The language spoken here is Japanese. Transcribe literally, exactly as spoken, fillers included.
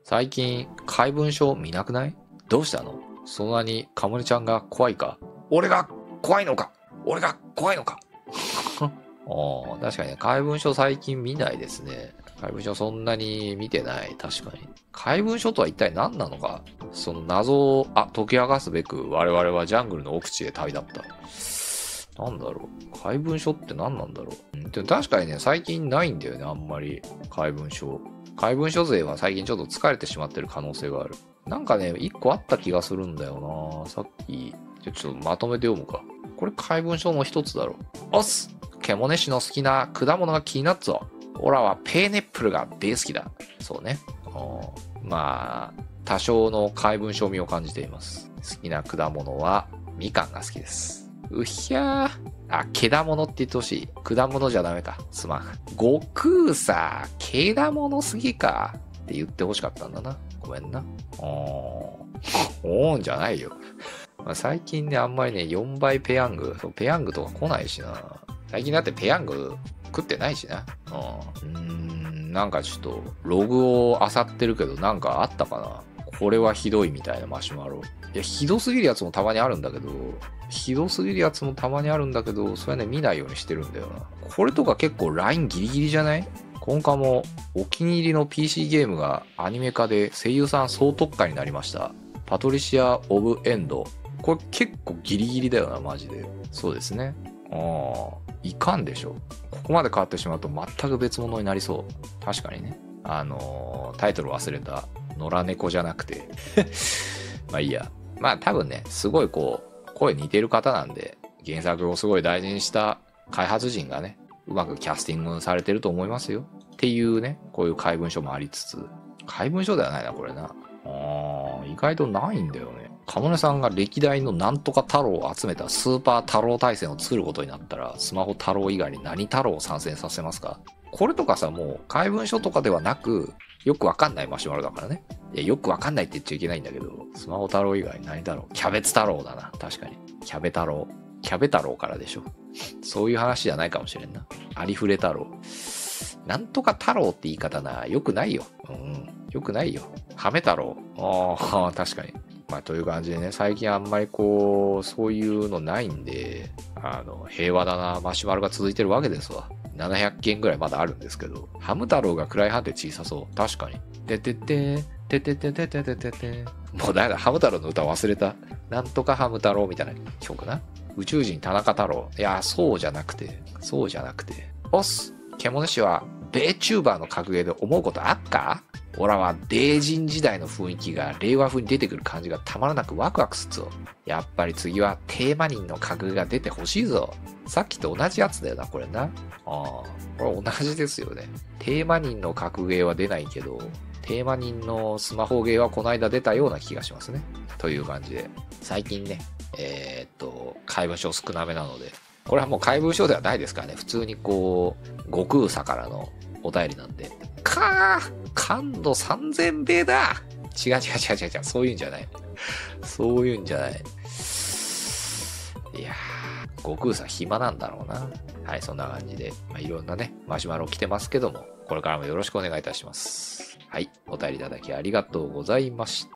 最近、怪文書見なくない？どうしたの？そんなにかもねちゃんが怖いか？俺が怖いのか？俺が怖いのか？ああ、確かにね、怪文書最近見ないですね。怪文書そんなに見てない。確かに。怪文書とは一体何なのか？その謎を、あ、解き明かすべく我々はジャングルの奥地へ旅立った。なんだろう。怪文書って何なんだろう。うん、でも確かにね、最近ないんだよね、あんまり。怪文書。怪文書勢は最近ちょっと疲れてしまってる可能性がある。なんかね、一個あった気がするんだよな。さっき、ちょちょっとまとめて読むか。これ怪文書の一つだろ。おっす！獣氏の好きな果物が気になっぞ。オラはペーネップルが大好きだ。そうね。まあ、多少の怪文書味を感じています。好きな果物はみかんが好きです。うひゃー。あ、けだものって言ってほしい。果物じゃダメか。すまん。悟空さ、けだものすぎか。って言ってほしかったんだな。ごめんな。おー。おーんじゃないよ。まあ、最近ね、あんまりね、よんばいペヤング、ペヤングとか来ないしな。最近だってペヤング食ってないしな。うん。うーん、なんかちょっと、ログを漁ってるけど、なんかあったかな。これはひどいみたいなマシュマロ。いや、ひどすぎるやつもたまにあるんだけど、ひどすぎるやつもたまにあるんだけど、それはね、見ないようにしてるんだよな。これとか結構ラインギリギリじゃない？今回もお気に入りの ピーシー ゲームがアニメ化で声優さん総特化になりました。パトリシア・オブ・エンド。これ結構ギリギリだよな、マジで。そうですね。ああ、いかんでしょ。ここまで変わってしまうと全く別物になりそう。確かにね。あのー、タイトル忘れた。野良猫じゃなくて。まあいいや。まあ多分ね、すごいこう、声似てる方なんで、原作をすごい大事にした開発陣がね、うまくキャスティングされてると思いますよ。っていうね、こういう怪文書もありつつ。怪文書ではないな、これな。あー、意外とないんだよね。かもねさんが歴代のなんとか太郎を集めたスーパー太郎対戦を作ることになったら、スマホ太郎以外に何太郎を参戦させますか？これとかさ、もう怪文書とかではなく、よくわかんないマシュマロだからね。いや、よくわかんないって言っちゃいけないんだけど、スマホ太郎以外何だろう。キャベツ太郎だな。確かに。キャベ太郎。キャベ太郎からでしょ。そういう話じゃないかもしれんな。ありふれ太郎。なんとか太郎って言い方な。よくないよ。うん。よくないよ。ハメ太郎。ああ、確かに。まあ、という感じでね、最近あんまりこう、そういうのないんで、あの、平和だなマシュマロが続いてるわけですわ。ななひゃくけんぐらいまだあるんですけど、ハム太郎が暗い判定小さそう。確かに。ててて、てててててててて。もうだいだ、ハム太郎の歌忘れた。なんとかハム太郎みたいな曲な。宇宙人田中太郎。いや、そうじゃなくて、そうじゃなくて。おっす、獣氏は、米チューバーの格ゲーで思うことあっか？オラは、デージン時代の雰囲気が令和風に出てくる感じがたまらなくワクワクすっぞ。やっぱり次はテーマ人の格ゲーが出てほしいぞ。さっきと同じやつだよな、これな。ああ、これ同じですよね。テーマ人の格ゲーは出ないけど、テーマ人のスマホゲーはこの間出たような気がしますね。という感じで。最近ね、えー、っと、怪文書少なめなので、これはもう怪文書ではないですからね。普通にこう、悟空さからのお便りなんで。かー感度さんぜんべいだ。違う違う違う違う違う。そういうんじゃない。そういうんじゃない。いやー、悟空さん暇なんだろうな。はい、そんな感じで、まあ、いろんなね、マシュマロ来てますけども、これからもよろしくお願いいたします。はい、お便りいただきありがとうございました。